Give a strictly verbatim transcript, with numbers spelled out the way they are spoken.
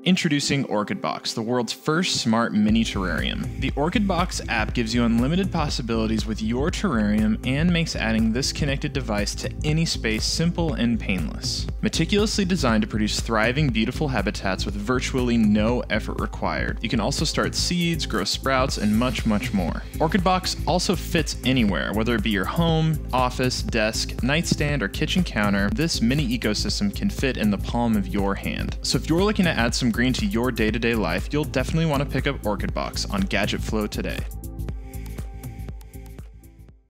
Introducing OrchidBox, the world's first smart mini terrarium. The OrchidBox app gives you unlimited possibilities with your terrarium and makes adding this connected device to any space simple and painless. Meticulously designed to produce thriving, beautiful habitats with virtually no effort required. You can also start seeds, grow sprouts, and much, much more. OrchidBox also fits anywhere, whether it be your home, office, desk, nightstand, or kitchen counter. This mini ecosystem can fit in the palm of your hand. So if you're looking to add some green to your day-to-day life, you'll definitely want to pick up OrchidBox on Gadget Flow today.